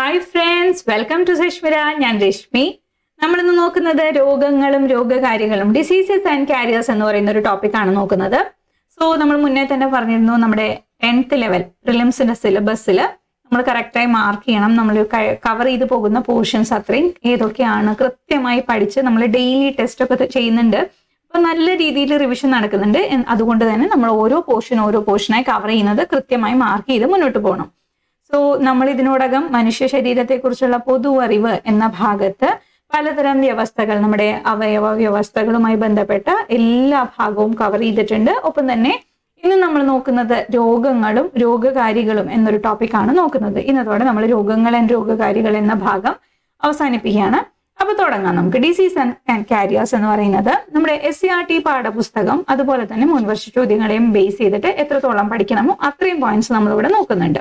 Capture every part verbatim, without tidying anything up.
Hi friends, welcome to Sashmira. ഞാൻ രശ്മി. നമ്മളിന്ന് നോക്കുന്നത് രോഗങ്ങളും രോഗകാരികളും, ഡിസീസസ് ആൻഡ് കാരിയേഴ്സ് എന്ന് പറയുന്ന ഒരു ടോപ്പിക്കാണ് നോക്കുന്നത്. സോ നമ്മൾ മുന്നേ തന്നെ പറഞ്ഞിരുന്നു, നമ്മുടെ ടെൻത്ത് ലെവൽ പ്രിലിംസിന്റെ സിലബസിൽ നമ്മൾ കറക്റ്റായി മാർക്ക് ചെയ്യണം. നമ്മൾ കവർ ചെയ്ത് പോകുന്ന പോർഷൻസ് അത്രയും ഏതൊക്കെയാണ് കൃത്യമായി പഠിച്ച് നമ്മൾ ഡെയിലി ടെസ്റ്റ് ഒക്കെ ചെയ്യുന്നുണ്ട്. അപ്പൊ നല്ല രീതിയിൽ റിവിഷൻ നടക്കുന്നുണ്ട്. അതുകൊണ്ട് തന്നെ നമ്മൾ ഓരോ പോർഷൻ ഓരോ പോർഷനായി കവർ ചെയ്യുന്നത് കൃത്യമായി മാർക്ക് ചെയ്ത് മുന്നോട്ട് പോകണം. സോ നമ്മൾ ഇതിനോടകം മനുഷ്യ ശരീരത്തെ കുറിച്ചുള്ള പൊതു അറിവ് എന്ന ഭാഗത്ത് പലതരം വ്യവസ്ഥകൾ, നമ്മുടെ അവയവ വ്യവസ്ഥകളുമായി ബന്ധപ്പെട്ട എല്ലാ ഭാഗവും കവർ ചെയ്തിട്ടുണ്ട്. ഒപ്പം തന്നെ ഇന്ന് നമ്മൾ നോക്കുന്നത് രോഗങ്ങളും രോഗകാരികളും എന്നൊരു ടോപ്പിക്കാണ് നോക്കുന്നത്. ഇന്നത്തോടെ നമ്മൾ രോഗങ്ങൾ ആൻഡ് രോഗകാരികൾ എന്ന ഭാഗം അവസാനിപ്പിക്കുകയാണ്. അപ്പൊ തുടങ്ങാം നമുക്ക്. ഡിസീസ് ആൻഡ് കാരിയേഴ്സ് എന്ന് പറയുന്നത് നമ്മുടെ എസ് സി ആർ ടി പാഠപുസ്തകം, അതുപോലെ തന്നെ മുൻവർഷ ചോദ്യങ്ങളെയും ബേസ് ചെയ്തിട്ട് എത്രത്തോളം പഠിക്കണമോ അത്രയും പോയിന്റ്സ് നമ്മളിവിടെ നോക്കുന്നുണ്ട്.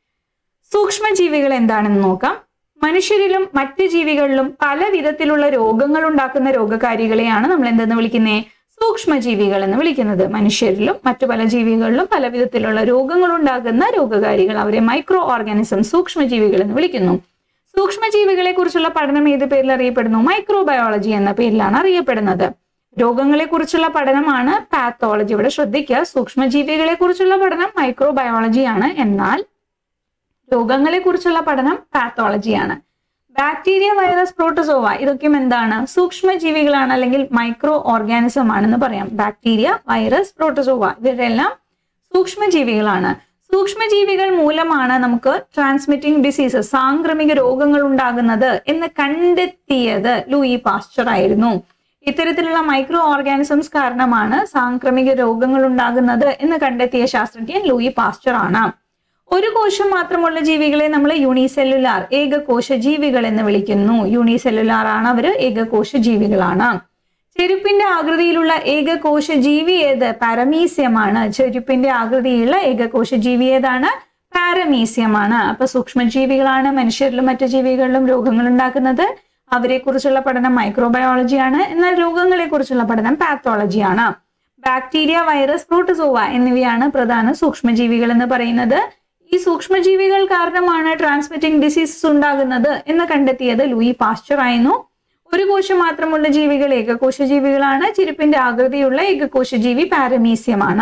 സൂക്ഷ്മജീവികൾ എന്താണെന്ന് നോക്കാം. മനുഷ്യരിലും മറ്റ് ജീവികളിലും പല വിധത്തിലുള്ള രോഗങ്ങൾ ഉണ്ടാക്കുന്ന രോഗകാരികളെയാണ് നമ്മൾ എന്തെന്ന് വിളിക്കുന്നത്? സൂക്ഷ്മജീവികൾ എന്ന് വിളിക്കുന്നത്. മനുഷ്യരിലും മറ്റു പല ജീവികളിലും പല വിധത്തിലുള്ള രോഗങ്ങൾ ഉണ്ടാകുന്ന രോഗകാരികൾ, അവരെ മൈക്രോ ഓർഗാനിസം, സൂക്ഷ്മജീവികൾ എന്ന് വിളിക്കുന്നു. സൂക്ഷ്മജീവികളെ കുറിച്ചുള്ള പഠനം ഏത് പേരിൽ അറിയപ്പെടുന്നു? മൈക്രോബയോളജി എന്ന പേരിലാണ് അറിയപ്പെടുന്നത്. രോഗങ്ങളെ കുറിച്ചുള്ള പഠനമാണ് പാത്തോളജി. ഇവിടെ ശ്രദ്ധിക്കുക, സൂക്ഷ്മജീവികളെ കുറിച്ചുള്ള പഠനം മൈക്രോബയോളജിയാണ്, എന്നാൽ രോഗങ്ങളെ കുറിച്ചുള്ള പഠനം പാത്തോളജിയാണ്. ബാക്ടീരിയ, വൈറസ്, പ്രോട്ടോസോവ ഇതൊക്കെയും എന്താണ്? സൂക്ഷ്മജീവികളാണ്, അല്ലെങ്കിൽ മൈക്രോ ഓർഗാനിസം ആണെന്ന് പറയാം. ബാക്ടീരിയ, വൈറസ്, പ്രോട്ടോസോവ ഇവരെല്ലാം സൂക്ഷ്മജീവികളാണ്. സൂക്ഷ്മജീവികൾ മൂലമാണ് നമുക്ക് ട്രാൻസ്മിറ്റിംഗ് ഡിസീസസ്, സാംക്രമിക രോഗങ്ങൾ ഉണ്ടാകുന്നത് എന്ന് കണ്ടെത്തിയത് ലൂയി പാസ്ചർ ആയിരുന്നു. ഇത്തരത്തിലുള്ള മൈക്രോ ഓർഗാനിസംസ് കാരണമാണ് സാംക്രമിക രോഗങ്ങൾ ഉണ്ടാകുന്നത് എന്ന് കണ്ടെത്തിയ ശാസ്ത്രജ്ഞൻ ലൂയി പാസ്ചർ ആണ്. ഒരു കോശം മാത്രമുള്ള ജീവികളെ നമ്മൾ യൂണിസെല്ലുലാർ, ഏകകോശ ജീവികൾ എന്ന് വിളിക്കുന്നു. യൂണിസെല്ലുലാർ ആണ് അവര്, ഏകകോശ ജീവികളാണ്. ചെരുപ്പിന്റെ ആകൃതിയിലുള്ള ഏകകോശ ജീവി ഏത്? പാരമീസിയമാണ്. ചെരുപ്പിന്റെ ആകൃതിയിലുള്ള ഏകകോശ ജീവി ഏതാണ്? പാരമീസിയമാണ്. അപ്പൊ സൂക്ഷ്മജീവികളാണ് മനുഷ്യരിലും മറ്റു ജീവികളിലും രോഗങ്ങൾ ഉണ്ടാക്കുന്നത്. അവരെ കുറിച്ചുള്ള പഠനം മൈക്രോബയോളജിയാണ്, എന്നാൽ രോഗങ്ങളെ കുറിച്ചുള്ള പഠനം പാത്തോളജിയാണ്. ബാക്ടീരിയ, വൈറസ്, പ്രോട്ടോസോവ എന്നിവയാണ് പ്രധാന സൂക്ഷ്മജീവികൾ എന്ന് പറയുന്നത്. ഈ സൂക്ഷ്മജീവികൾ കാരണമാണ് ട്രാൻസ്മിറ്റിംഗ് ഡിസീസസ് ഉണ്ടാകുന്നത് എന്ന് കണ്ടെത്തിയത് ലൂയി പാസ്ചർ ആയിരുന്നു. ഒരു കോശം മാത്രമുള്ള ജീവികൾ ഏകകോശ ജീവികളാണ്. ചെരുപ്പിന്റെ ആകൃതിയുള്ള ഏകകോശ ജീവി പാരമീസിയമാണ്.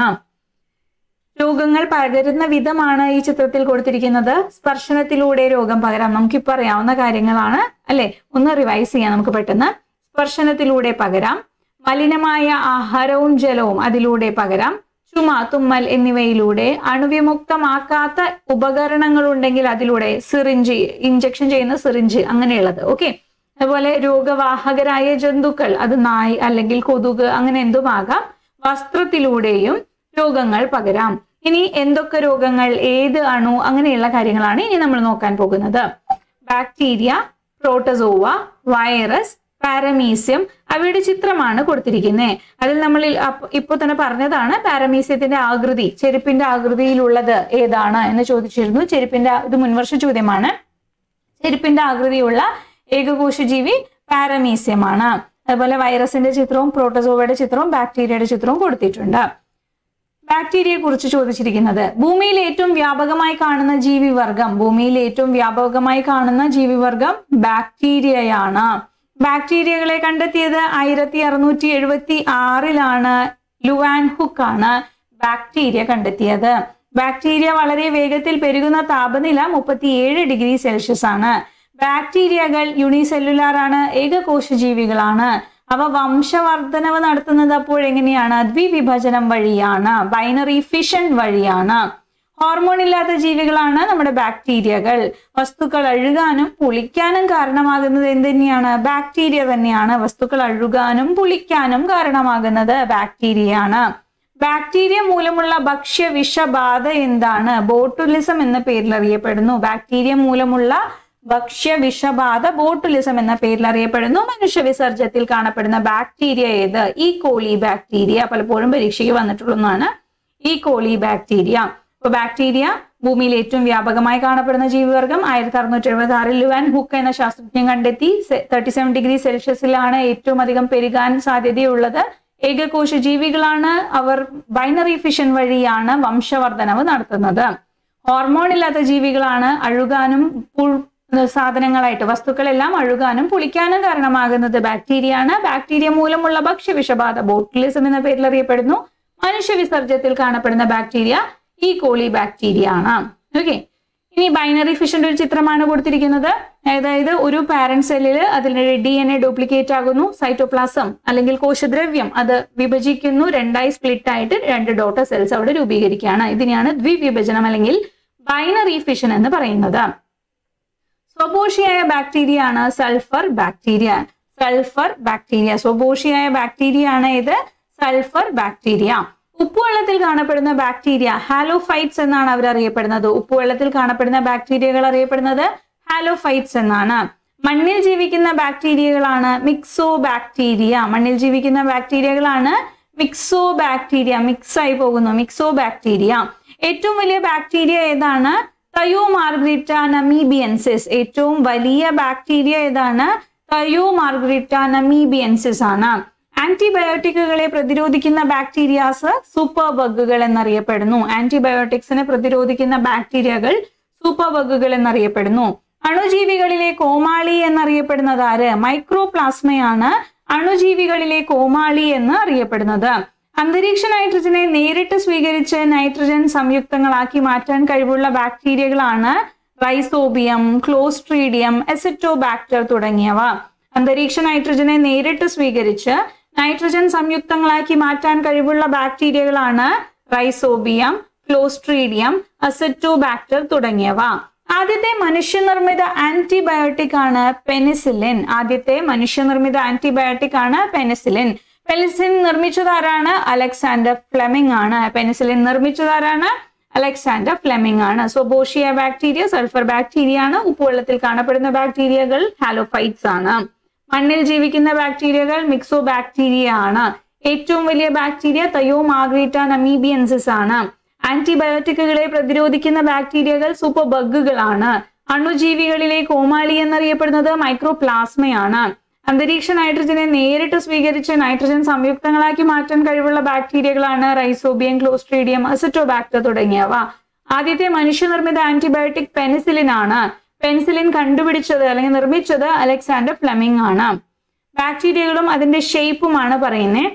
രോഗങ്ങൾ പകരുന്ന വിധമാണ് ഈ ചിത്രത്തിൽ കൊടുത്തിരിക്കുന്നത്. സ്പർശനത്തിലൂടെ രോഗം പകരാം. നമുക്കിപ്പോൾ അറിയാവുന്ന കാര്യങ്ങളാണ് അല്ലെ. ഒന്ന് റിവൈസ് ചെയ്യാം നമുക്ക് പെട്ടെന്ന്. സ്പർശനത്തിലൂടെ പകരാം. മലിനമായ ആഹാരവും ജലവും അതിലൂടെ പകരാം. ചുമ, തുമ്മൽ എന്നിവയിലൂടെ. അണുവിമുക്തമാക്കാത്ത ഉപകരണങ്ങൾ ഉണ്ടെങ്കിൽ അതിലൂടെ, സിറിഞ്ച്, ഇഞ്ചക്ഷൻ ചെയ്യുന്ന സിറിഞ്ച് അങ്ങനെയുള്ളത്. ഓക്കെ. അതുപോലെ രോഗവാഹകരായ ജന്തുക്കൾ, അത് നായ് അല്ലെങ്കിൽ കൊതുക് അങ്ങനെ എന്തുമാകാം. വസ്ത്രത്തിലൂടെയും രോഗങ്ങൾ പകരാം. ഇനി എന്തൊക്കെ രോഗങ്ങൾ, ഏത് അണു, അങ്ങനെയുള്ള കാര്യങ്ങളാണ് ഇനി നമ്മൾ നോക്കാൻ പോകുന്നത്. ബാക്ടീരിയ, പ്രോട്ടോസോവ, വൈറസ്, പാരമീസിയം, അവയുടെ ചിത്രമാണ് കൊടുത്തിരിക്കുന്നത്. അതിൽ നമ്മൾ ഇപ്പൊ തന്നെ പറഞ്ഞതാണ് പാരമീസിയത്തിന്റെ ആകൃതി, ചെരുപ്പിന്റെ ആകൃതിയിലുള്ളത് ഏതാണ് എന്ന് ചോദിച്ചിരുന്നു. ചെരുപ്പിന്റെ, ഇത് മുൻവർഷ ചോദ്യമാണ്. ചെരുപ്പിന്റെ ആകൃതിയുള്ള ഏകകോശ ജീവി പാരമീസിയമാണ്. അതുപോലെ വൈറസിന്റെ ചിത്രവും പ്രോട്ടോസോവയുടെ ചിത്രവും ബാക്ടീരിയയുടെ ചിത്രവും കൊടുത്തിട്ടുണ്ട്. ബാക്ടീരിയയെ കുറിച്ച് ചോദിച്ചിരിക്കുന്നത്, ഭൂമിയിൽ ഏറ്റവും വ്യാപകമായി കാണുന്ന ജീവിവർഗം, ഭൂമിയിൽ ഏറ്റവും വ്യാപകമായി കാണുന്ന ജീവിവർഗം ബാക്ടീരിയയാണ്. ബാക്ടീരിയകളെ കണ്ടെത്തിയത് ആയിരത്തി അറുന്നൂറ്റി എഴുപത്തി ആറിലാണ്. ലുവാൻ ഹുക്ക് ആണ് ബാക്ടീരിയ കണ്ടെത്തിയത്. ബാക്ടീരിയ വളരെ വേഗത്തിൽ പെരുകുന്ന താപനില മുപ്പത്തിയേഴ് ഡിഗ്രി സെൽഷ്യസ് ആണ്. ബാക്ടീരിയകൾ യൂണിസെല്ലുലാർ ആണ്, ഏകകോശ ജീവികളാണ്. അവ വംശവർദ്ധനവ് നടത്തുന്നത് അപ്പോൾ എങ്ങനെയാണ്? ദ്വിവിഭജനം വഴിയാണ്, ബൈനറി ഫിഷൻ വഴിയാണ്. ഹോർമോൺ ഇല്ലാത്ത ജീവികളാണ് നമ്മുടെ ബാക്ടീരിയകൾ. വസ്തുക്കൾ അഴുകാനും പുളിക്കാനും കാരണമാകുന്നത് എന്ത് തന്നെയാണ്? ബാക്ടീരിയ തന്നെയാണ്. വസ്തുക്കൾ അഴുകാനും പുളിക്കാനും കാരണമാകുന്നത് ബാക്ടീരിയയാണ്. ബാക്ടീരിയ മൂലമുള്ള ഭക്ഷ്യ വിഷബാധ എന്താണ്? ബോട്ടുലിസം എന്ന പേരിൽ അറിയപ്പെടുന്നു. ബാക്ടീരിയ മൂലമുള്ള ഭക്ഷ്യ വിഷബാധ ബോട്ടുലിസം എന്ന പേരിൽ അറിയപ്പെടുന്നു. മനുഷ്യ വിസർജ്യത്തിൽ കാണപ്പെടുന്ന ബാക്ടീരിയ ഏത്? ഈ കോളി ബാക്ടീരിയ. പലപ്പോഴും പരീക്ഷയ്ക്ക് വന്നിട്ടുള്ളതാണ് ഈ കോളി ബാക്ടീരിയ. അപ്പൊ ബാക്ടീരിയ ഭൂമിയിൽ ഏറ്റവും വ്യാപകമായി കാണപ്പെടുന്ന ജീവിവർഗം. ആയിരത്തി അറുന്നൂറ്റി എഴുപത്തി ആറിൽ ലുവാൻ ഹുക്ക് എന്ന ശാസ്ത്രജ്ഞൻ കണ്ടെത്തി. തേർട്ടി സെവൻ ഡിഗ്രി സെൽഷ്യസിലാണ് ഏറ്റവും അധികം പെരുകാൻ സാധ്യതയുള്ളത്. ഏകകോശ ജീവികളാണ്. അവർ ബൈനറി ഫിഷൻ വഴിയാണ് വംശവർദ്ധനവ് നടത്തുന്നത്. ഹോർമോൺ ഇല്ലാത്ത ജീവികളാണ്. അഴുകാനും സാധനങ്ങളായിട്ട് വസ്തുക്കളെല്ലാം അഴുകാനും പുളിക്കാനും കാരണമാകുന്നത് ബാക്ടീരിയ ആണ്. ബാക്ടീരിയ മൂലമുള്ള ഭക്ഷ്യവിഷബാധ ബോട്ടുലിസം എന്ന പേരിൽ അറിയപ്പെടുന്നു. മനുഷ്യ വിസർജ്യത്തിൽ കാണപ്പെടുന്ന ബാക്ടീരിയ ഈ കോളി ബാക്ടീരിയ ആണ്. ഓക്കെ, ഇനി ബൈനറി ഫിഷിന്റെ ഒരു ചിത്രമാണ് കൊടുത്തിരിക്കുന്നത്. അതായത് ഒരു പാരന്റ് സെല്ലിൽ അതിന്റെ ഡി എൻ എ ഡ്യൂപ്ലിക്കേറ്റ് ആകുന്നു, സൈറ്റോപ്ലാസം അല്ലെങ്കിൽ കോശദ്രവ്യം അത് വിഭജിക്കുന്നു, രണ്ടായി സ്പ്ലിറ്റ് ആയിട്ട് രണ്ട് ഡോട്ടർ സെൽസ് അവിടെ രൂപീകരിക്കുകയാണ്. ഇതിനെയാണ് ദ്വിവിഭജനം അല്ലെങ്കിൽ ബൈനറി ഫിഷൻ എന്ന് പറയുന്നത്. സ്വപോഷിയായ ബാക്ടീരിയ ആണ് സൾഫർ ബാക്ടീരിയ. സൾഫർ ബാക്ടീരിയ സ്വപോഷിയായ ബാക്ടീരിയ ആണ് ഇത് സൾഫർ ബാക്ടീരിയ. ഉപ്പുവെള്ളത്തിൽ കാണപ്പെടുന്ന ബാക്ടീരിയ ഹാലോഫൈറ്റ്സ് എന്നാണ് അവർ അറിയപ്പെടുന്നത്. ഉപ്പുവെള്ളത്തിൽ കാണപ്പെടുന്ന ബാക്ടീരിയകൾ അറിയപ്പെടുന്നത് ഹാലോഫൈറ്റ്സ് എന്നാണ്. മണ്ണിൽ ജീവിക്കുന്ന ബാക്ടീരിയകളാണ് മിക്സോ ബാക്ടീരിയ. മണ്ണിൽ ജീവിക്കുന്ന ബാക്ടീരിയകളാണ് മിക്സോ ബാക്ടീരിയ. മിക്സ് ആയി പോകുന്നു, മിക്സോ ബാക്ടീരിയ. ഏറ്റവും വലിയ ബാക്ടീരിയ ഏതാണ്? തയോമാർഗ്രിറ്റ നമീബിയൻസിസ്. ഏറ്റവും വലിയ ബാക്ടീരിയ ഏതാണ്? തയോമാർഗ്രിറ്റ നമീബിയൻസിസ് ആണ്. ആന്റിബയോട്ടിക്കുകളെ പ്രതിരോധിക്കുന്ന ബാക്ടീരിയാസ് സൂപ്പർ ബഗുകൾ എന്നറിയപ്പെടുന്നു. ആന്റിബയോട്ടിക്സിനെ പ്രതിരോധിക്കുന്ന ബാക്ടീരിയകൾ സൂപ്പർ ബഗുകൾ എന്നറിയപ്പെടുന്നു. അണുജീവികളിലെ കോമാളി എന്നറിയപ്പെടുന്നത് ആര്? മൈക്രോപ്ലാസ്മയാണ് അണുജീവികളിലെ കോമാളി എന്ന് അറിയപ്പെടുന്നത്. അന്തരീക്ഷ നൈട്രജനെ നേരിട്ട് സ്വീകരിച്ച് നൈട്രജൻ സംയുക്തങ്ങളാക്കി മാറ്റാൻ കഴിവുള്ള ബാക്ടീരിയകളാണ് റൈസോബിയം, ക്ലോസ്ട്രീഡിയം, എസിറ്റോബാക്ടർ തുടങ്ങിയവ. അന്തരീക്ഷ നൈട്രജനെ നേരിട്ട് സ്വീകരിച്ച് നൈട്രജൻ സംയുക്തങ്ങളാക്കി മാറ്റാൻ കഴിവുള്ള ബാക്ടീരിയകളാണ് റൈസോബിയം, ക്ലോസ്ട്രീഡിയം, അസെറ്റോബാക്ടർ തുടങ്ങിയവ. ആദ്യത്തെ മനുഷ്യനിർമ്മിത ആന്റിബയോട്ടിക് ആണ് പെനിസിലിൻ. ആദ്യത്തെ മനുഷ്യനിർമ്മിത ആന്റിബയോട്ടിക് ആണ് പെനിസിലിൻ. പെനിസിലിൻ നിർമ്മിച്ചതാരാണ്? അലക്സാണ്ടർ ഫ്ലെമിംഗ് ആണ്. പെനിസിലിൻ നിർമ്മിച്ചതാരാണ്? അലക്സാണ്ടർ ഫ്ലെമിംഗ് ആണ്. സ്വപോഷിയ ബാക്ടീരിയ സൾഫർ ബാക്ടീരിയ ആണ്. ഉപ്പുവെള്ളത്തിൽ കാണപ്പെടുന്ന ബാക്ടീരിയകൾ ഹാലോഫൈറ്റ്സ് ആണ്. മണ്ണിൽ ജീവിക്കുന്ന ബാക്ടീരിയകൾ മിക്സോ ബാക്ടീരിയ ആണ്. ഏറ്റവും വലിയ ബാക്ടീരിയ തയോമാർഗ്രിറ്റ നമീബിയൻസിസ് ആണ്. ആന്റിബയോട്ടിക്കുകളെ പ്രതിരോധിക്കുന്ന ബാക്ടീരിയകൾ സൂപ്പർ ബഗുകളാണ്. അണുജീവികളിലെ കോമാളി എന്നറിയപ്പെടുന്നത് മൈക്രോപ്ലാസ്മയാണ്. അന്തരീക്ഷ നൈട്രജനെ നേരിട്ട് സ്വീകരിച്ച് നൈട്രജൻ സംയുക്തങ്ങളാക്കി മാറ്റാൻ കഴിവുള്ള ബാക്ടീരിയകളാണ് റൈസോബിയം, ക്ലോസ്ട്രീഡിയം, അസിറ്റോബാക്ടർ തുടങ്ങിയവ. ആദ്യത്തെ മനുഷ്യനിർമ്മിത ആന്റിബയോട്ടിക് പെനിസിലിൻ ആണ്. പെനിസിലിൻ കണ്ടുപിടിച്ചത് അല്ലെങ്കിൽ നിർമ്മിച്ചത് അലക്സാണ്ടർ ഫ്ലെമിംഗ് ആണ്. ബാക്ടീരിയകളും അതിന്റെ ഷേപ്പുമാണ് പറയുന്നത്.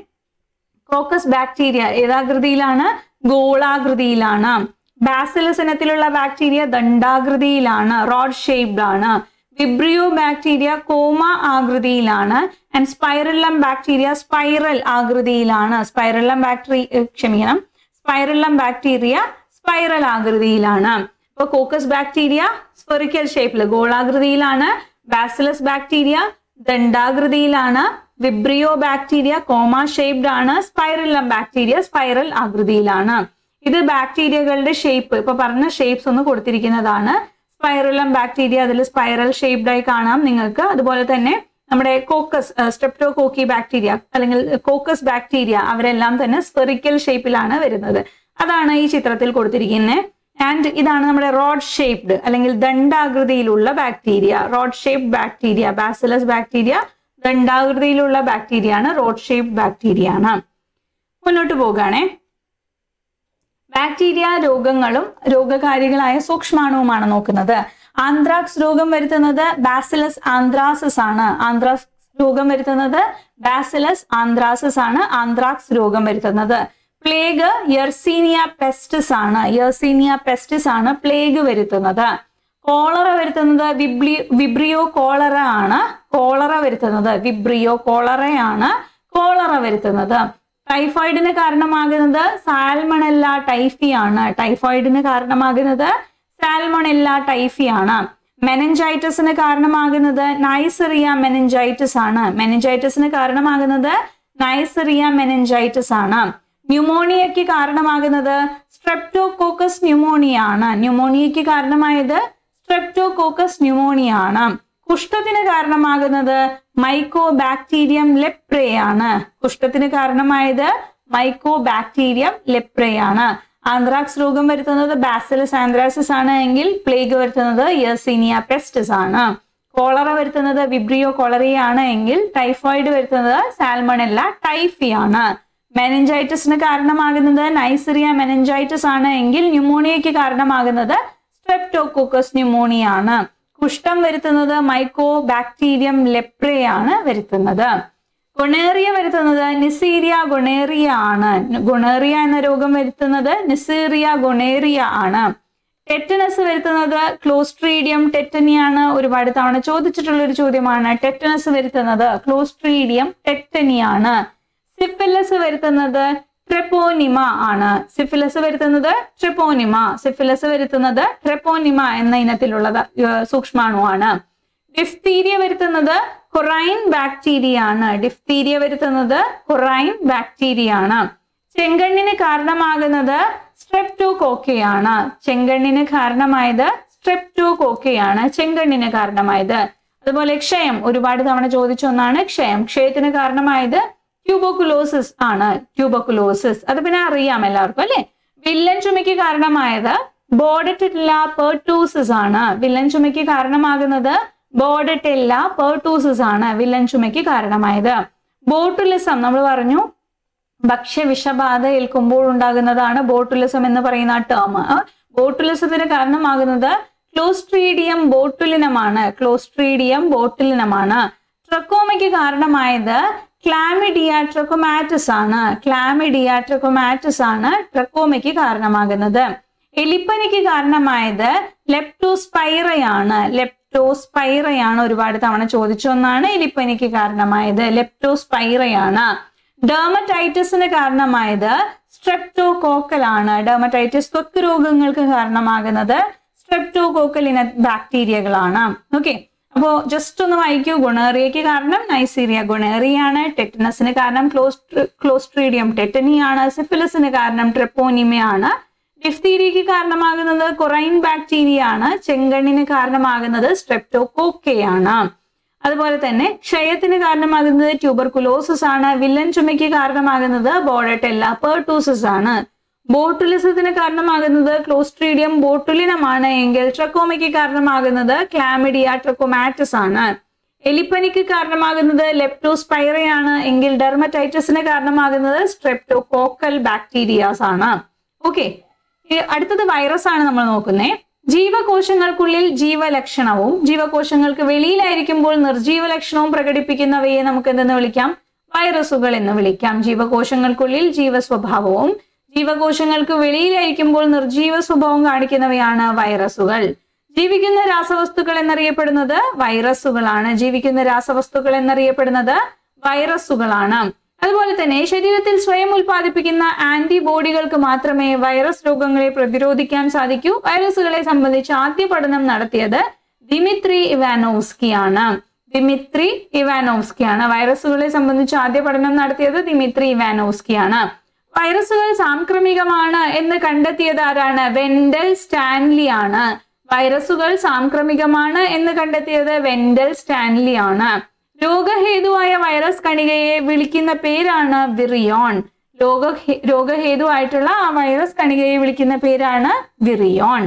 കോക്കസ് ബാക്ടീരിയ ഏതാകൃതിയിലാണ്? ഗോളാകൃതിയിലാണ്. ബാസിലസ് ഇനത്തിലുള്ള ബാക്ടീരിയ ദണ്ഡാകൃതിയിലാണ്, റോഡ് ഷേപ്ഡ് ആണ്. വിബ്രിയോ ബാക്ടീരിയ കോമ ആകൃതിയിലാണ്. ആൻഡ് സ്പൈറല്ലം ബാക്ടീരിയ സ്പൈറൽ ആകൃതിയിലാണ്. സ്പൈറല്ലം ബാക്ടീരിയ ക്ഷമിക്കണം സ്പൈറല്ലം ബാക്ടീരിയ സ്പൈറൽ ആകൃതിയിലാണ്. ഇപ്പൊ കോക്കസ് ബാക്ടീരിയ സ്ഫെറിക്കൽ ഷേപ്പിൽ ഗോളാകൃതിയിലാണ്. ബാസിലസ് ബാക്ടീരിയ ദണ്ഡാകൃതിയിലാണ്. വിബ്രിയോ ബാക്ടീരിയ കോമ ഷേപ്ഡ് ആണ്. സ്പൈറല്ലം ബാക്ടീരിയ സ്പൈറൽ ആകൃതിയിലാണ്. ഇത് ബാക്ടീരിയകളുടെ ഷേപ്പ് ഇപ്പൊ പറഞ്ഞ ഷേപ്സ് ഒന്ന് കൊടുത്തിരിക്കുന്നതാണ്. സ്പൈറല്ലം ബാക്ടീരിയ അതിൽ സ്പൈറൽ ഷേപ്ഡ് ആയി കാണാം നിങ്ങൾക്ക്. അതുപോലെ തന്നെ നമ്മുടെ കോക്കസ് സ്ട്രെപ്റ്റോകോക്കി ബാക്ടീരിയ അല്ലെങ്കിൽ കോക്കസ് ബാക്ടീരിയ അവരെല്ലാം തന്നെ സ്ഫെറിക്കൽ ഷേപ്പിലാണ് വരുന്നത്. അതാണ് ഈ ചിത്രത്തിൽ കൊടുത്തിരിക്കുന്നത്. ആൻഡ് ഇതാണ് നമ്മുടെ റോഡ് ഷേപ്ഡ് അല്ലെങ്കിൽ ദണ്ഡാകൃതിയിലുള്ള bacteria. Rod shaped bacteria bacillus bacteria ദണ്ഡാകൃതിയിലുള്ള ബാക്ടീരിയ ആണ്. റോഡ് ഷേപ്ഡ് ബാക്ടീരിയ ആണ്. മുന്നോട്ട് പോകാണേ. ബാക്ടീരിയ രോഗങ്ങളും രോഗകാരികളായ സൂക്ഷ്മാണുവുമാണ് നോക്കുന്നത്. ആന്ത്രാക്സ് രോഗം വരുത്തുന്നത് ബാസിലസ് ആന്ത്രാസിസ് ആണ്. ആന്ത്രാക്സ് രോഗം വരുത്തുന്നത് ബാസിലസ് ആന്ത്രാസിസ് ആണ്. ആന്ത്രാക്സ് രോഗം വരുത്തുന്നത്. പ്ലേഗ് യെർസീനിയ പെസ്റ്റിസ് ആണ്. യെർസീനിയ പെസ്റ്റിസ് ആണ് പ്ലേഗ് വരുത്തുന്നത്. കോളറ വരുത്തുന്നത് വിബ്ലി വിബ്രിയോ കോളറ ആണ്. കോളറ വരുത്തുന്നത് വിബ്രിയോ കോളറയാണ് കോളറ വരുത്തുന്നത്. ടൈഫോയിഡിന് കാരണമാകുന്നത് സാൽമണല്ല ടൈഫി ആണ്. ടൈഫോയിഡിന് കാരണമാകുന്നത് സാൽമണല്ല ടൈഫി ആണ്. മെനഞ്ചൈറ്റിസിന് കാരണമാകുന്നത് നൈസറിയ മെനഞ്ചൈറ്റിസ് ആണ്. മെനഞ്ചൈറ്റിസിന് കാരണമാകുന്നത് നൈസറിയ മെനഞ്ചൈറ്റിസ് ആണ്. ന്യൂമോണിയയ്ക്ക് കാരണമാകുന്നത് സ്ട്രെപ്റ്റോകോക്കസ് ന്യൂമോണിയ ആണ്. ന്യൂമോണിയയ്ക്ക് കാരണമായത് സ്ട്രെപ്റ്റോകോക്കസ് ന്യൂമോണിയ ആണ്. കുഷ്ഠത്തിന് കാരണമാകുന്നത് മൈക്കോ ബാക്ടീരിയം ലെപ്രേ ആണ്. കുഷ്ഠത്തിന് കാരണമായത് മൈക്കോ ബാക്ടീരിയം ലെപ്രേ ആണ്. ആന്ത്രാക്സ് രോഗം വരുത്തുന്നത് ബാസിലസ് ആന്ത്രാസിസ് ആണ് എങ്കിൽ പ്ലേഗ് വരുത്തുന്നത് യെർസീനിയ പെസ്റ്റിസ് ആണ്. കോളറ വരുത്തുന്നത് വിബ്രിയോ കോളറിയ ആണ് എങ്കിൽ ടൈഫോയിഡ് വരുത്തുന്നത് സാൽമണല്ല ടൈഫി ആണ്. മെനഞ്ചൈറ്റിസിന് കാരണമാകുന്നത് നൈസറിയ മെനഞ്ചൈറ്റിസ് ആണ് എങ്കിൽ ന്യൂമോണിയയ്ക്ക് കാരണമാകുന്നത് സ്ട്രെപ്റ്റോകോക്കസ് ന്യൂമോണിയ ആണ്. കുഷ്ഠം വരുത്തുന്നത് മൈക്കോ ബാക്ടീരിയം ലെപ്രയാണ് വരുത്തുന്നത്. ഗൊണേറിയ വരുത്തുന്നത് നിസീരിയ ഗൊണേറിയ ആണ്. ഗൊണേറിയ എന്ന രോഗം വരുത്തുന്നത് നിസീറിയ ഗൊണേറിയ ആണ്. ടെറ്റനസ് വരുത്തുന്നത് ക്ലോസ്ട്രീഡിയം ടെറ്റനിയാണ്. ഒരുപാട് തവണ ചോദിച്ചിട്ടുള്ള ഒരു ചോദ്യമാണ്. ടെറ്റനസ് വരുത്തുന്നത് ക്ലോസ്ട്രീഡിയം ടെറ്റനിയാണ്. സിഫിലസ് വരുത്തുന്നത് ട്രെപ്പോനിമ ആണ്. സിഫിലസ് വരുത്തുന്നത് ട്രെപ്പോനിമ സിഫിലസ് വരുത്തുന്നത് ട്രെപ്പോനിമ എന്ന ഇനത്തിലുള്ളത് സൂക്ഷ്മാണുവാണ്. ഡിഫ്തീരിയ വരുത്തുന്നത് കൊറൈൻ ബാക്ടീരിയ ആണ്. ഡിഫ്തീരിയ വരുത്തുന്നത് കൊറൈൻ ബാക്ടീരിയ ആണ്. ചെങ്കണ്ണിന് കാരണമാകുന്നത് സ്ട്രെപ്റ്റോകോക്കയാണ്. ചെങ്കണ്ണിന് കാരണമായത് സ്ട്രെപ്റ്റോകോക്കയാണ് ചെങ്കണ്ണിന് കാരണമായത്. അതുപോലെ ക്ഷയം ഒരുപാട് തവണ ചോദിച്ച ഒന്നാണ് ക്ഷയം. ക്ഷയത്തിന് കാരണമായത് ട്യൂബോക്കുലോസിസ് ആണ്. ട്യൂബോക്കുലോസിസ് അത് പിന്നെ അറിയാം എല്ലാവർക്കും അല്ലെ. വില്ലൻ ചുമയ്ക്ക് കാരണമായത് ബോർഡറ്റെല്ല പെർട്ടൂസിസ് ആണ്. വില്ലൻ ചുമയ്ക്ക് കാരണമാകുന്നത് ബോർഡറ്റെല്ല പെർട്ടൂസിസ് ആണ് വില്ലൻ ചുമയ്ക്ക് കാരണമായത്. ബോട്ടുലിസം നമ്മൾ പറഞ്ഞു ഭക്ഷ്യവിഷബാധ ഏൽക്കുമ്പോൾ ഉണ്ടാകുന്നതാണ് ബോട്ടുലിസം എന്ന് പറയുന്ന ടേം. ബോട്ടുലിസത്തിന് കാരണമാകുന്നത് ക്ലോസ്ട്രീഡിയം ബോട്ടുലിനമാണ്. ക്ലോസ്ട്രീഡിയം ബോട്ടുലിനമാണ്. ട്രക്കോമയ്ക്ക് കാരണമായത് ക്ലാമിഡിയ ട്രക്കോമാറ്റിസ് ആണ്. ക്ലാമിഡിയ ട്രക്കോമാറ്റിസ് ആണ് ട്രക്കോമയ്ക്ക് കാരണമാകുന്നത്. എലിപ്പനിക്ക് കാരണമായത് ലെപ്റ്റോസ്പൈറയാണ്. ലെപ്റ്റോസ്പൈറയാണ് ഒരുപാട് തവണ ചോദിച്ച ഒന്നാണ് എലിപ്പനിക്ക് കാരണമായത്. ലെപ്റ്റോസ്പൈറയാണ്. ഡെർമറ്റൈറ്റിസിന് കാരണമായത് സ്ട്രെപ്റ്റോകോക്കൽ ആണ്. ഡെർമറ്റൈറ്റിസ് ത്വക്ക് രോഗങ്ങൾക്ക് കാരണമാകുന്നത് സ്ട്രെപ്റ്റോകോക്കൽ ഇന ബാക്ടീരിയകളാണ്. ഓക്കെ, അപ്പോ ജസ്റ്റ് ഒന്ന് വായിക്കൂ. ഗൊണേറിയയ്ക്ക് കാരണം നൈസീരിയ ഗൊണേറിയാണ്. ടെറ്റനസിന് കാരണം ക്ലോസ്ട്രി ക്ലോസ്ട്രീഡിയം ടെറ്റനിയാണ്. സിഫിലിസിന് കാരണം ട്രെപ്പോനിമയാണ്. ഡിഫ്തീരിയയ്ക്ക് കാരണമാകുന്നത് കൊറൈൻ ബാക്ടീരിയ ആണ്. ചെങ്കണ്ണിന് കാരണമാകുന്നത് സ്ട്രെപ്റ്റോകോക്കയാണ്. അതുപോലെ തന്നെ ക്ഷയത്തിന് കാരണമാകുന്നത് ട്യൂബർകുലോസിസ് ആണ്. വില്ലൻ ചുമയ്ക്ക് കാരണമാകുന്നത് ബോർഡറ്റെല്ല പെർട്ടൂസിസ് ആണ്. ബോട്ടുലിസത്തിന് കാരണമാകുന്നത് ക്ലോസ്ട്രീഡിയം ബോട്ടുലിനമാണ് എങ്കിൽ ട്രക്കോമയ്ക്ക് കാരണമാകുന്നത് ക്ലാമിഡിയ ട്രക്കോമാറ്റിസ് ആണ്. എലിപ്പനിക്ക് കാരണമാകുന്നത് ലെപ്റ്റോസ്പൈറയാണ് എങ്കിൽ ഡെർമറ്റൈറ്റിസിന് കാരണമാകുന്നത് സ്ട്രെപ്റ്റോകോക്കൽ ബാക്ടീരിയാസ് ആണ്. ഓക്കെ, അടുത്തത് വൈറസ് ആണ് നമ്മൾ നോക്കുന്നത്. ജീവകോശങ്ങൾക്കുള്ളിൽ ജീവലക്ഷണവും ജീവകോശങ്ങൾക്ക് വെളിയിലായിരിക്കുമ്പോൾ നിർജീവ ലക്ഷണവും പ്രകടിപ്പിക്കുന്നവയെ നമുക്ക് എന്തെന്ന് വിളിക്കാം? വൈറസുകൾ എന്ന് വിളിക്കാം. ജീവകോശങ്ങൾക്കുള്ളിൽ ജീവസ്വഭാവവും ജീവകോശങ്ങൾക്ക് വെളിയിലായിരിക്കുമ്പോൾ നിർജീവ സ്വഭാവം കാണിക്കുന്നവയാണ് വൈറസുകൾ. ജീവിക്കുന്ന രാസവസ്തുക്കൾ എന്നറിയപ്പെടുന്നത് വൈറസുകളാണ്. ജീവിക്കുന്ന രാസവസ്തുക്കൾ എന്നറിയപ്പെടുന്നത് വൈറസുകളാണ്. അതുപോലെ തന്നെ ശരീരത്തിൽ സ്വയം ഉൽപ്പാദിപ്പിക്കുന്ന ആന്റിബോഡികൾക്ക് മാത്രമേ വൈറസ് രോഗങ്ങളെ പ്രതിരോധിക്കാൻ സാധിക്കൂ. വൈറസുകളെ സംബന്ധിച്ച് ആദ്യ പഠനം നടത്തിയത് ദിമിത്രി ഇവാനോവ്സ്കി ആണ്. ദിമിത്രി ഇവാനോവ്സ്കി ആണ് വൈറസുകളെ സംബന്ധിച്ച് ആദ്യ പഠനം നടത്തിയത് ദിമിത്രി ഇവാനോവ്സ്കി ആണ്. വൈറസുകൾ സാംക്രമികമാണ് എന്ന് കണ്ടെത്തിയത് ആരാണ്? വെൻഡൽ സ്റ്റാൻലി ആണ്. വൈറസുകൾ സാംക്രമികമാണ് എന്ന് കണ്ടെത്തിയത് വെൻഡൽ സ്റ്റാൻലി ആണ്. രോഗഹേതുവായ വൈറസ് കണികയെ വിളിക്കുന്ന പേരാണ് വിറിയോൺ. രോഗ രോഗഹേതുവായിട്ടുള്ള ആ വൈറസ് കണികയെ വിളിക്കുന്ന പേരാണ് വിറിയോൺ.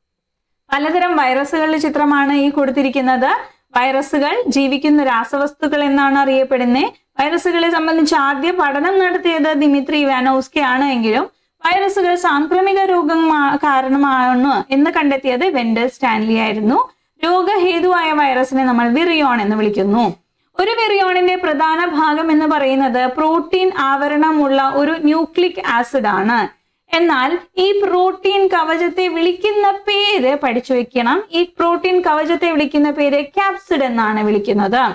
പലതരം വൈറസുകളുടെ ചിത്രമാണ് ഈ കൊടുത്തിരിക്കുന്നത്. വൈറസുകൾ ജീവിക്കുന്ന രാസവസ്തുക്കൾ എന്നാണ് അറിയപ്പെടുന്നത്. വൈറസുകളെ സംബന്ധിച്ച് ആദ്യ പഠനം നടത്തിയത് ദിമിത്രി ഇവാനോവ്സ്കി ആണ് എങ്കിലും വൈറസുകൾ സാംക്രമിക രോഗം കാരണമാണ് എന്ന് കണ്ടെത്തിയത് വെൻഡൽ സ്റ്റാൻലി ആയിരുന്നു. രോഗഹേതുവായ വൈറസിനെ നമ്മൾ വിറിയോൺ എന്ന് വിളിക്കുന്നു. ഒരു വിറിയോണിന്റെ പ്രധാന ഭാഗം എന്ന് പറയുന്നത് പ്രോട്ടീൻ ആവരണമുള്ള ഒരു ന്യൂക്ലിക് ആസിഡ് ആണ്. എന്നാൽ ഈ പ്രോട്ടീൻ കവചത്തെ വിളിക്കുന്ന പേര് പഠിച്ചു വെക്കണം. ഈ പ്രോട്ടീൻ കവചത്തെ വിളിക്കുന്ന പേര് ക്യാപ്സിഡ് എന്നാണ് വിളിക്കുന്നത്.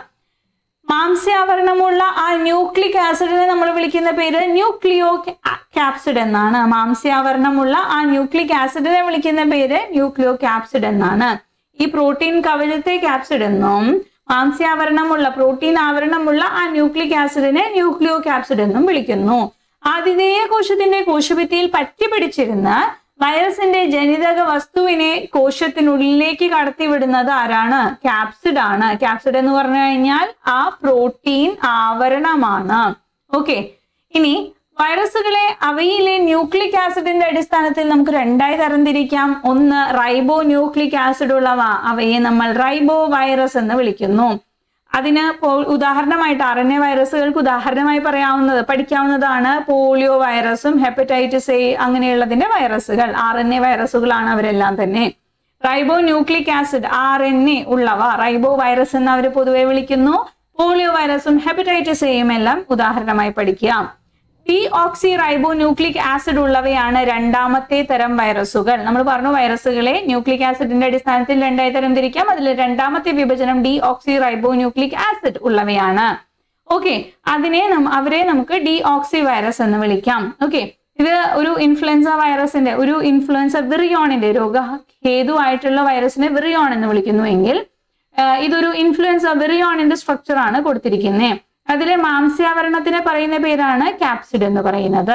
മാംസ്യാവരണമുള്ള ആ ന്യൂക്ലിക് ആസിഡിനെ നമ്മൾ വിളിക്കുന്ന പേര് ന്യൂക്ലിയോ ക്യാപ്സിഡ് എന്നാണ്. മാംസ്യാവരണമുള്ള ആ ന്യൂക്ലിക് ആസിഡിനെ വിളിക്കുന്ന പേര് ന്യൂക്ലിയോ ക്യാപ്സിഡ് എന്നാണ്. ഈ പ്രോട്ടീൻ കവചത്തെ ക്യാപ്സിഡ് എന്നും മാംസ്യാവരണമുള്ള പ്രോട്ടീൻ ആവരണമുള്ള ആ ന്യൂക്ലിക് ആസിഡിനെ ന്യൂക്ലിയോ ക്യാപ്സിഡ് എന്നും വിളിക്കുന്നു. ആതിഥേയ കോശത്തിന്റെ കോശഭിത്തിയിൽ പറ്റിപ്പിടിച്ചിരുന്ന വൈറസിന്റെ ജനിതക വസ്തുവിനെ കോശത്തിനുള്ളിലേക്ക് കടത്തിവിടുന്നത് ആരാണ്? ക്യാപ്സിഡ് ആണ്. ക്യാപ്സിഡ് എന്ന് പറഞ്ഞു കഴിഞ്ഞാൽ ആ പ്രോട്ടീൻ ആവരണമാണ്. ഓക്കെ, ഇനി വൈറസുകളെ അവയിലെ ന്യൂക്ലിക് ആസിഡിന്റെ അടിസ്ഥാനത്തിൽ നമുക്ക് രണ്ടായി തരംതിരിക്കാം. ഒന്ന് റൈബോ ന്യൂക്ലിക് ആസിഡ് ഉള്ളവ, അവയെ നമ്മൾ റൈബോ വൈറസ് എന്ന് വിളിക്കുന്നു. അതിന് ഉദാഹരണമായിട്ട് ആർ എൻ എ വൈറസുകൾക്ക് ഉദാഹരണമായി പറയാവുന്നത് പഠിക്കാവുന്നതാണ് പോളിയോ വൈറസും ഹെപ്പറ്റൈറ്റിസ് എ അങ്ങനെയുള്ളതിന്റെ വൈറസുകൾ. ആർ എൻ എ വൈറസുകളാണ് അവരെല്ലാം തന്നെ. റൈബോ nucleic acid R N A ഉള്ളവ റൈബോ വൈറസ് എന്ന് അവർ പൊതുവെ വിളിക്കുന്നു. പോളിയോ വൈറസും ഹെപ്പറ്റൈറ്റിസ് എയും എല്ലാം ഉദാഹരണമായി പഠിക്കുക. ഡി ഓക്സി റൈബോ ന്യൂക്ലിക് ആസിഡ് ഉള്ളവയാണ് രണ്ടാമത്തെ തരം വൈറസുകൾ. നമ്മൾ പറഞ്ഞു വൈറസുകളെ ന്യൂക്ലിക് ആസിഡിന്റെ അടിസ്ഥാനത്തിൽ രണ്ടായി തരം തിരിക്കാം. അതിൽ രണ്ടാമത്തെ വിഭജനം ഡി ഓക്സി റൈബോ ന്യൂക്ലിക് ആസിഡ് ഉള്ളവയാണ്. ഓക്കെ, അതിനെ അവരെ നമുക്ക് ഡി ഓക്സി വൈറസ് എന്ന് വിളിക്കാം. ഓക്കെ, ഇത് ഒരു ഇൻഫ്ലുവൻസ വൈറസിന്റെ ഒരു ഇൻഫ്ലുവൻസ വിറിയോണിന്റെ രോഗ ഹേതുവായിട്ടുള്ള വൈറസിനെ വിറിയോൺ എന്ന് വിളിക്കുന്നു എങ്കിൽ ഇതൊരു ഇൻഫ്ലുവൻസ വിറിയോണിന്റെ സ്ട്രക്ചർ ആണ് കൊടുത്തിരിക്കുന്നത്. അതിലെ മാംസ്യാവരണത്തിനെ പറയുന്ന പേരാണ് ക്യാപ്സിഡ് എന്ന് പറയുന്നത്.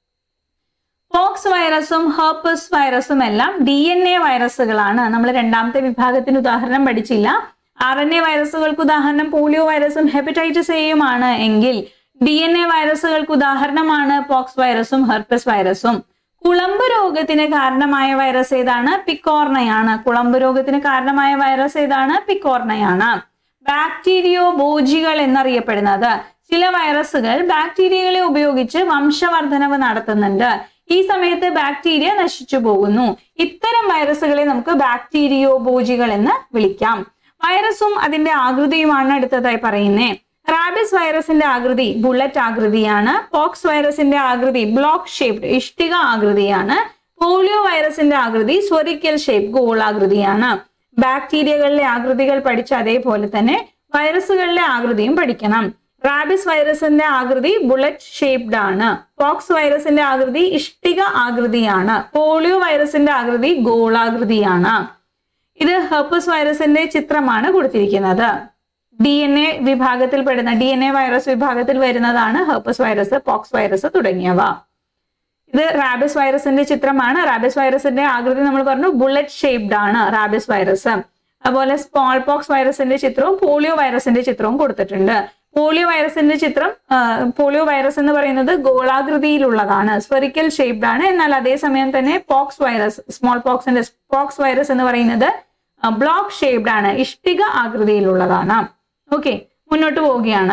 പോക്സ് വൈറസും ഹെർപ്പസ് വൈറസും എല്ലാം ഡി എൻ എ വൈറസുകളാണ്. നമ്മൾ രണ്ടാമത്തെ വിഭാഗത്തിന് ഉദാഹരണം പഠിച്ചില്ല. ആർ എൻ എ വൈറസുകൾക്ക് ഉദാഹരണം പോളിയോ വൈറസും ഹെപ്പറ്റൈറ്റിസ് എയുമാണ് എങ്കിൽ ഡി എൻ എ വൈറസുകൾക്ക് ഉദാഹരണമാണ് പോക്സ് വൈറസും ഹെർപ്പസ് വൈറസും. കുളമ്പ് രോഗത്തിന് കാരണമായ വൈറസ് ഏതാണ്? പിക്കോർണയാണ്. കുളമ്പ് രോഗത്തിന് കാരണമായ വൈറസ് ഏതാണ്? പിക്കോർണയാണ്. ബാക്ടീരിയോ ബോജികൾ എന്നറിയപ്പെടുന്നത് ചില വൈറസുകൾ ബാക്ടീരിയകളെ ഉപയോഗിച്ച് വംശവർദ്ധനവ് നടത്തുന്നുണ്ട്. ഈ സമയത്ത് ബാക്ടീരിയ നശിച്ചു പോകുന്നു. ഇത്തരം വൈറസുകളെ നമുക്ക് ബാക്ടീരിയോ ബോജികൾ എന്ന് വിളിക്കാം. വൈറസും അതിന്റെ ആകൃതിയുമാണ് അടുത്തതായി പറയുന്നത്. റാബിസ് വൈറസിന്റെ ആകൃതി ബുള്ളറ്റ് ആകൃതിയാണ്. പോക്സ് വൈറസിന്റെ ആകൃതി ബ്ലോക്ക് ഷേപ്ഡ് ഇഷ്ടിക ആകൃതിയാണ്. പോളിയോ വൈറസിന്റെ ആകൃതി സ്വറിക്കൽ ഷേപ്പ് ഗോളാകൃതിയാണ്. ബാക്ടീരിയകളിലെ ആകൃതികൾ പഠിച്ച അതേപോലെ തന്നെ വൈറസുകളിലെ ആകൃതിയും പഠിക്കണം. റാബിസ് വൈറസിന്റെ ആകൃതി ബുള്ളറ്റ് ഷേപ്ഡ് ആണ്. പോക്സ് വൈറസിന്റെ ആകൃതി ഇഷ്ടിക ആകൃതിയാണ്. പോളിയോ വൈറസിന്റെ ആകൃതി ഗോളാകൃതിയാണ്. ഇത് ഹെർപ്പസ് വൈറസിന്റെ ചിത്രമാണ് കൊടുത്തിരിക്കുന്നത്. ഡി എൻ എ വിഭാഗത്തിൽ പെടുന്ന ഡി എൻ എ വൈറസ് വിഭാഗത്തിൽ വരുന്നതാണ് ഹെർപ്പസ് വൈറസ്, പോക്സ് വൈറസ് തുടങ്ങിയവ. ഇത് റാബിസ് വൈറസിന്റെ ചിത്രമാണ്. റാബിസ് വൈറസിന്റെ ആകൃതി നമ്മൾ പറഞ്ഞു ബുള്ളറ്റ് ഷേപ്ഡ് ആണ് റാബിസ് വൈറസ്. അതുപോലെ സ്മോൾ പോക്സ് വൈറസിന്റെ ചിത്രവും പോളിയോ വൈറസിന്റെ ചിത്രവും കൊടുത്തിട്ടുണ്ട്. പോളിയോ വൈറസിന്റെ ചിത്രം പോളിയോ വൈറസ് എന്ന് പറയുന്നത് ഗോളാകൃതിയിലുള്ളതാണ്, സ്ഫെറിക്കൽ ഷേപ്ഡ് ആണ്. എന്നാൽ അതേസമയം തന്നെ പോക്സ് വൈറസ് സ്മോൾ പോക്സിന്റെ പോക്സ് വൈറസ് എന്ന് പറയുന്നത് ബ്ലോക്ക് ഷേപ്ഡ് ആണ്, ഇഷ്ടിക ആകൃതിയിലുള്ളതാണ്. ഓക്കെ, മുന്നോട്ട് പോവുകയാണ്.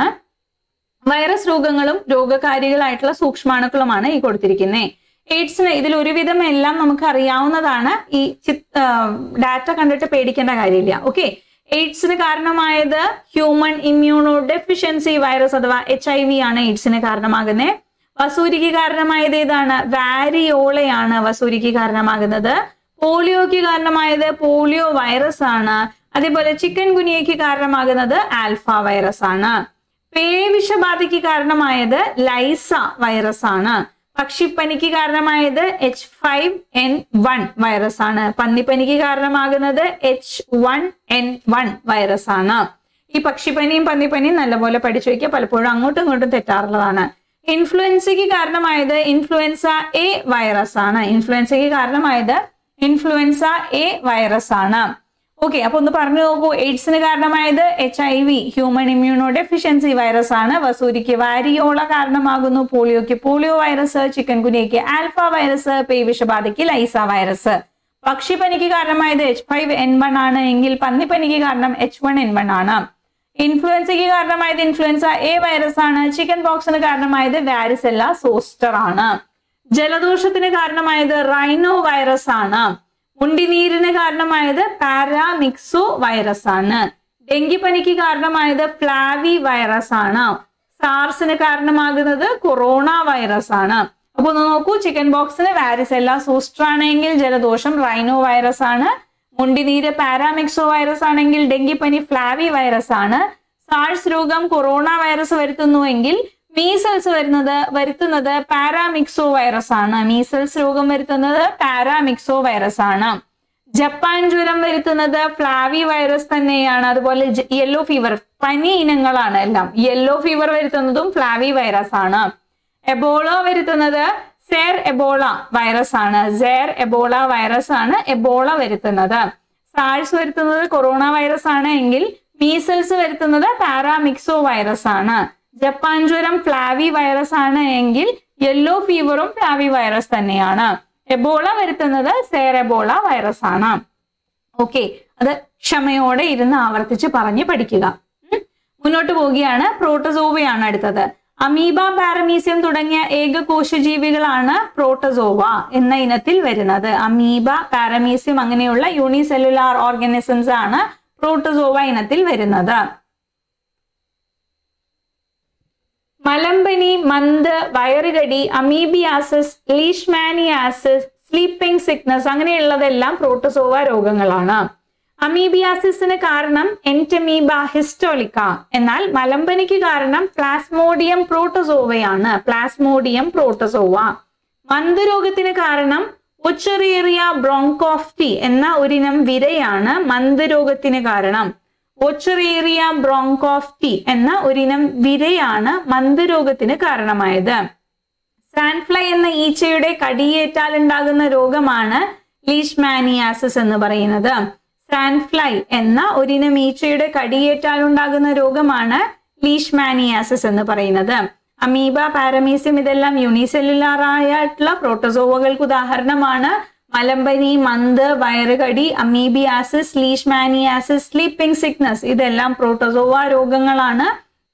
വൈറസ് രോഗങ്ങളും രോഗകാരികളായിട്ടുള്ള സൂക്ഷ്മാണുക്കളുമാണ് ഈ കൊടുത്തിരിക്കുന്നത്. എയ്ഡ്സിന് ഇതിൽ ഒരുവിധം എല്ലാം നമുക്ക് അറിയാവുന്നതാണ്. ഈ ഡാറ്റ കണ്ടിട്ട് പേടിക്കേണ്ട കാര്യമില്ല. ഓക്കെ, എയ്ഡ്സിന് കാരണമായത് ഹ്യൂമൻ ഇമ്മ്യൂണോ ഡെഫിഷ്യൻസി വൈറസ് അഥവാ എച്ച് ഐ വി ആണ് എയ്ഡ്സിന് കാരണമാകുന്നത്. വസൂരിക്ക് കാരണമായത് ഏതാണ്? വാരിയോളയാണ് വസൂരിക്ക് കാരണമാകുന്നത്. പോളിയോക്ക് കാരണമായത് പോളിയോ വൈറസ് ആണ്. അതേപോലെ ചിക്കൻ ഗുനിയയ്ക്ക് കാരണമാകുന്നത് ആൽഫ വൈറസ് ആണ്. പേവിഷബാധയ്ക്ക് കാരണമായത് ലൈസ വൈറസ് ആണ്. പക്ഷിപ്പനിക്ക് കാരണമായത് H five N one virus ആണ്. പന്നിപ്പനിക്ക് കാരണമാകുന്നത് H one N one virus ആണ്. ഈ പക്ഷിപ്പനിയും പന്നിപ്പനിയും നല്ലപോലെ പഠിച്ചു വയ്ക്കുക, പലപ്പോഴും അങ്ങോട്ടും ഇങ്ങോട്ടും തെറ്റാറുള്ളതാണ്. ഇൻഫ്ലുവൻസയ്ക്ക് കാരണമായത് ഇൻഫ്ലുവൻസ എ വൈറസ് ആണ്. ഇൻഫ്ലുവൻസയ്ക്ക് കാരണമായത് ഇൻഫ്ലുവൻസ എ വൈറസ് ആണ്. ഓക്കെ, അപ്പൊ ഒന്ന് പറഞ്ഞു നോക്കൂ. എയ്ഡ്സിന് കാരണമായത് H I V human immunodeficiency virus ആണ്. വസൂരിക്ക് വാരിയോള കാരണമാകുന്നു. പോളിയോക്ക് പോളിയോ വൈറസ്. ചിക്കൻ ഗുനിയയ്ക്ക് ആൽഫ വൈറസ്. പേവിഷബാധയ്ക്ക് ലൈസ വൈറസ്. പക്ഷിപ്പനിക്ക് കാരണമായത് എച്ച് ഫൈവ് എൻ വൺ ആണ് എങ്കിൽ പന്നിപ്പനിക്ക് കാരണം എച്ച് വൺ എൻ വൺ ആണ്. ഇൻഫ്ലുവൻസയ്ക്ക് കാരണമായത് ഇൻഫ്ലുവൻസ എ വൈറസ് ആണ്. ചിക്കൻ പോക്സിന് കാരണമായത് വാരിസെല്ല സോസ്റ്റർ ആണ്. ജലദോഷത്തിന് കാരണമായത് റൈനോ വൈറസ് ആണ്. മുണ്ടിനീരിന് കാരണമായത് പാരാമിക്സോ വൈറസ് ആണ്. ഡെങ്കിപ്പനിക്ക് കാരണമായത് ഫ്ലാവി വൈറസ് ആണ്. സാർസിന് കാരണമാകുന്നത് കൊറോണ വൈറസ് ആണ്. അപ്പൊ ഒന്ന് നോക്കൂ, ചിക്കൻ ബോക്സിന് വാരിസെല്ല സോസ്റ്റർ ആണെങ്കിൽ ജലദോഷം റൈനോ വൈറസ് ആണ്. മുണ്ടിനീര് പാരാമിക്സോ വൈറസ് ആണെങ്കിൽ ഡെങ്കിപ്പനി ഫ്ലാവി വൈറസ് ആണ്. സാർസ് രോഗം കൊറോണ വൈറസ് വരുത്തുന്നുവെങ്കിൽ മീസൽസ് വരുന്നത് വരുത്തുന്നത് പാരാമിക്സോ വൈറസ് ആണ്. മീസൽസ് രോഗം വരുത്തുന്നത് പാരാമിക്സോ വൈറസ് ആണ്. ജപ്പാൻ ജ്വരം വരുത്തുന്നത് ഫ്ലാവി വൈറസ് തന്നെയാണ്. അതുപോലെ യെല്ലോ ഫീവർ പനി ഇനങ്ങളാണ് എല്ലാം. യെല്ലോ ഫീവർ വരുത്തുന്നതും ഫ്ലാവി വൈറസ് ആണ്. എബോള വരുത്തുന്നത് സെർ എബോള വൈറസ് ആണ്. സെർ എബോള വൈറസ് ആണ് എബോള വരുത്തുന്നത്. സാഴ്സ് വരുത്തുന്നത് കൊറോണ വൈറസ് ആണ് എങ്കിൽ മീസൽസ് വരുത്തുന്നത് പാരാമിക്സോ വൈറസ് ആണ്. ജപ്പാൻ ജ്വരം ഫ്ലാവി വൈറസ് ആണ് എങ്കിൽ യെല്ലോ ഫീവറും ഫ്ലാവി വൈറസ് തന്നെയാണ്. എബോള വരുത്തുന്നത് സെറെബോള വൈറസ് ആണ്. ഓക്കെ, അത് ക്ഷമയോടെ ഇരുന്ന് ആവർത്തിച്ച് പറഞ്ഞ് പഠിക്കുക. മുന്നോട്ട് പോവുകയാണ്. പ്രോട്ടോസോവയാണ് അടുത്തത്. അമീബ, പാരമീസിയം തുടങ്ങിയ ഏകകോശജീവികളാണ് പ്രോട്ടസോവ എന്ന ഇനത്തിൽ വരുന്നത്. അമീബ, പാരമീസിയം അങ്ങനെയുള്ള യൂണിസെല്ലുലാർ ഓർഗാനിസംസ് ആണ് പ്രോട്ടസോവ ഇനത്തിൽ വരുന്നത്. മലമ്പനി, മന്ത്, വയറുകടി, അമീബിയാസിസ്, ലീഷ്മാനിയാസിസ്, സ്ലീപ്പിംഗ് സിക്നസ് അങ്ങനെയുള്ളതെല്ലാം പ്രോട്ടസോവ രോഗങ്ങളാണ്. അമീബിയാസിസിന് കാരണം എൻറ്റമീബ ഹിസ്റ്റോളിക്ക, എന്നാൽ മലമ്പനിക്ക് കാരണം പ്ലാസ്മോഡിയം പ്രോട്ടസോവയാണ്. Plasmodium protozoa. മന്ത് രോഗത്തിന് കാരണം ഒച്ചറേറിയ ബ്രോങ്കോഫ്റ്റി എന്ന ഒരിനം വിരയാണ് മന്ത് രോഗത്തിന് കാരണം. ഒച്ചറേറിയ ബ്രോങ്കോഫ്റ്റി എന്ന ഒരിനം വിരയാണ് മന്ത് രോഗത്തിന് കാരണമായത്. സാൻഡ്ഫ്ലൈ എന്ന ഈച്ചയുടെ കടിയേറ്റാൽ ഉണ്ടാകുന്ന രോഗമാണ് ലീഷ്മാനിയാസിസ് എന്ന് പറയുന്നത്. സാൻഡ്ഫ്ലൈ എന്ന ഒരിനം ഈച്ചയുടെ കടിയേറ്റാൽ ഉണ്ടാകുന്ന രോഗമാണ് ലീഷ്മാനിയാസിസ് എന്ന് പറയുന്നത്. അമീബ, പാരമീസിയം ഇതെല്ലാം യൂണിസെല്ലുലാർ ആയിട്ടുള്ള പ്രോട്ടോസോവകൾക്ക് ഉദാഹരണമാണ്. മലമ്പനി, മന്ത്, വയറുകടി, അമീബിയാസിസ്, ലീഷ്മാനിയാസിസ്, സ്ലീപ്പിംഗ് സിക്നസ് ഇതെല്ലാം പ്രോട്ടോസോവ രോഗങ്ങളാണ്.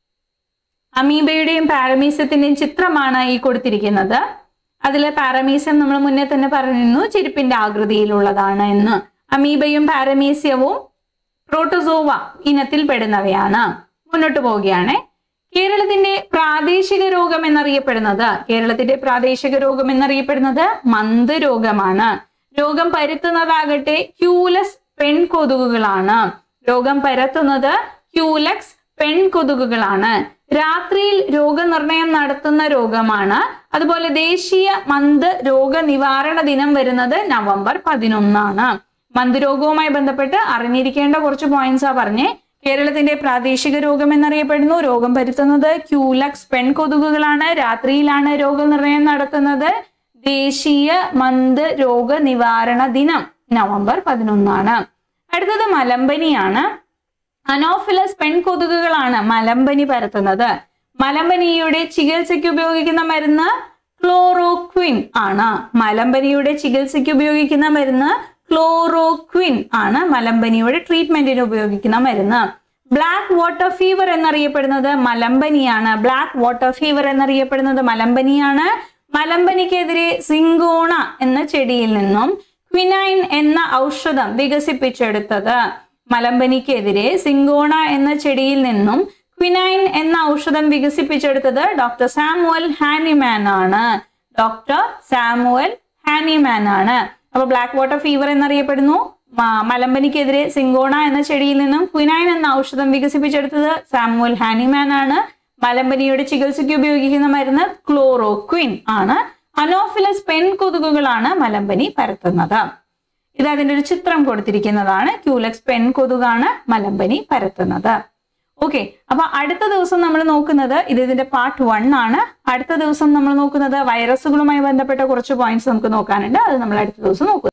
അമീബയുടെയും പാരമീസിയത്തിന്റെയും ചിത്രമാണ് ഈ കൊടുത്തിരിക്കുന്നത്. അതിലെ പാരമീസിയം നമ്മൾ മുന്നേ തന്നെ പറഞ്ഞിരുന്നു ചെരുപ്പിന്റെ ആകൃതിയിലുള്ളതാണ് എന്ന്. അമീബയും പാരമീസിയവും പ്രോട്ടോസോവ ഇനത്തിൽ പെടുന്നവയാണ്. മുന്നോട്ട് പോവുകയാണ്. കേരളത്തിന്റെ പ്രാദേശിക രോഗം എന്നറിയപ്പെടുന്നത് കേരളത്തിന്റെ പ്രാദേശിക രോഗം എന്നറിയപ്പെടുന്നത് മന്ത് രോഗമാണ്. രോഗം പരത്തുന്നതാകട്ടെ ക്യൂലസ് പെൺകൊതുകുകളാണ്. രോഗം പരത്തുന്നത് ക്യൂലക്സ് പെൺകൊതുകുകളാണ്. രാത്രിയിൽ രോഗനിർണയം നടത്തുന്ന രോഗമാണ്. അതുപോലെ ദേശീയ മന്ത് രോഗനിവാരണ ദിനം വരുന്നത് നവംബർ പതിനൊന്നാണ്. മന്ത് രോഗവുമായി ബന്ധപ്പെട്ട് അറിഞ്ഞിരിക്കേണ്ട കുറച്ച് പോയിന്റ്സാ പറഞ്ഞേ. കേരളത്തിന്റെ പ്രാദേശിക രോഗം എന്നറിയപ്പെടുന്നു. രോഗം പരത്തുന്നത് ക്യൂലക്സ് പെൺകൊതുകുകളാണ്. രാത്രിയിലാണ് രോഗനിർണയം നടത്തുന്നത്. ദേശീയ മന്ത് രോഗനിവാരണ ദിനം നവംബർ പതിനൊന്നാണ്. അടുത്തത് മലമ്പനിയാണ്. അനോഫിലസ് പെൺകൊതുകുകളാണ് മലമ്പനി പരത്തുന്നത്. മലമ്പനിയുടെ ചികിത്സയ്ക്ക് ഉപയോഗിക്കുന്ന മരുന്ന് ക്ലോറോക്വിൻ ആണ്. മലമ്പനിയുടെ ചികിത്സയ്ക്ക് ഉപയോഗിക്കുന്ന മരുന്ന് ക്ലോറോക്വിൻ ആണ് മലമ്പനിയുടെ ട്രീറ്റ്മെന്റിന് ഉപയോഗിക്കുന്ന മരുന്ന്. ബ്ലാക്ക് വാട്ടർ ഫീവർ എന്നറിയപ്പെടുന്നത് മലമ്പനിയാണ്. ബ്ലാക്ക് വാട്ടർ ഫീവർ എന്നറിയപ്പെടുന്നത് മലമ്പനിയാണ്. മലമ്പനിക്കെതിരെ സിങ്കോണ എന്ന ചെടിയിൽ നിന്നും ക്വിനൈൻ എന്ന ഔഷധം വികസിപ്പിച്ചെടുത്തത് മലമ്പനിക്കെതിരെ സിങ്കോണ എന്ന ചെടിയിൽ നിന്നും ക്വിനൈൻ എന്ന ഔഷധം വികസിപ്പിച്ചെടുത്തത് ഡോക്ടർ സാമുവൽ ഹാനിമാൻ ആണ്. ഡോക്ടർ സാമുവൽ ഹാനിമാൻ ആണ്. അപ്പൊ ബ്ലാക്ക് വാട്ടർ ഫീവർ എന്നറിയപ്പെടുന്നു. മലമ്പനിക്കെതിരെ സിങ്കോണ എന്ന ചെടിയിൽ നിന്നും ക്വിനൈൻ എന്ന ഔഷധം വികസിപ്പിച്ചെടുത്തത് സാമുവൽ ഹാനിമാൻ ആണ്. മലമ്പനിയുടെ ചികിത്സയ്ക്ക് ഉപയോഗിക്കുന്ന മരുന്ന് ക്ലോറോക്വിൻ ആണ്. അനോഫിലസ് പെൺകൊതുകുകളാണ് മലമ്പനി പരത്തുന്നത്. ഇത് അതിന്റെ ഒരു ചിത്രം കൊടുത്തിരിക്കുന്നതാണ്. ക്യൂലക്സ് പെൺകൊതുകാണ് മലമ്പനി പരത്തുന്നത്. ഓക്കെ, അപ്പൊ അടുത്ത ദിവസം നമ്മൾ നോക്കുന്നത് ഇത് ഇതിന്റെ പാർട്ട് വൺ ആണ്. അടുത്ത ദിവസം നമ്മൾ നോക്കുന്നത് വൈറസുകളുമായി ബന്ധപ്പെട്ട കുറച്ച് പോയിന്റ്സ് നമുക്ക് നോക്കാനുണ്ട്. അത് നമ്മൾ അടുത്ത ദിവസം നോക്കുക.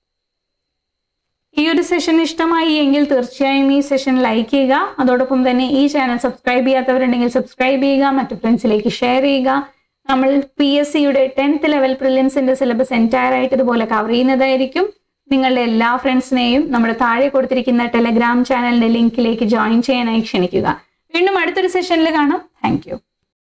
ഈ ഒരു സെഷൻ ഇഷ്ടമായി എങ്കിൽ തീർച്ചയായും ഈ സെഷൻ ലൈക്ക് ചെയ്യുക. അതോടൊപ്പം തന്നെ ഈ ചാനൽ സബ്സ്ക്രൈബ് ചെയ്യാത്തവരുണ്ടെങ്കിൽ സബ്സ്ക്രൈബ് ചെയ്യുക, മറ്റു ഫ്രണ്ട്സിലേക്ക് ഷെയർ ചെയ്യുക. നമ്മൾ പി എസ് സിയുടെ ടെൻത്ത് ലെവൽ പ്രിലിംസിന്റെ സിലബസ് എൻറ്റയർ ആയിട്ട് ഇതുപോലെ കവർ ചെയ്യുന്നതായിരിക്കും. നിങ്ങളുടെ എല്ലാ ഫ്രണ്ട്സിനെയും നമ്മുടെ താഴെ കൊടുത്തിരിക്കുന്ന ടെലഗ്രാം ചാനലിന്റെ ലിങ്കിലേക്ക് ജോയിൻ ചെയ്യാനായി ക്ഷണിക്കുക. വീണ്ടും അടുത്തൊരു സെഷനിൽ കാണാം. Thank U.